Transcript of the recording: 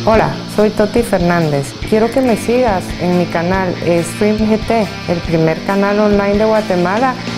Hola, soy Toti Fernández. Quiero que me sigas en mi canal StreamGT, el primer canal online de Guatemala